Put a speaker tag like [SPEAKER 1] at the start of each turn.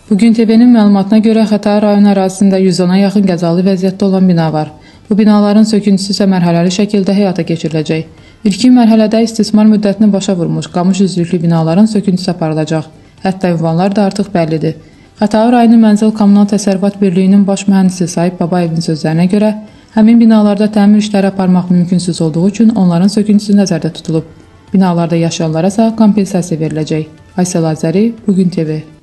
[SPEAKER 1] Bugün TV-nin məlumatına görə Xətai rayon ərazisində 110-a yaxın qəzalı vəziyyətdə olan bina var. Bu binaların söküntüsü isə mərhələli şəkildə həyata keçiriləcək. İlkin mərhələdə istismar müddətini başa vurmuş qamış üzlüklü binaların söküntüsü aparılacaq. Hətta ünvanlar da artıq bəllidir. Xətai rayonu Mənzil Kommunal Təsərrüfat Birliyinin baş mühəndisi Sahib Babayevin sözlərinə görə, həmin binalarda təmir işləri aparmaq mümkünsüz olduğu üçün onların söküntüsü nəzərdə tutulub. Binalarda yaşayanlara isə kompensasiya veriləcək. Aysel Azəri, Bugün TV.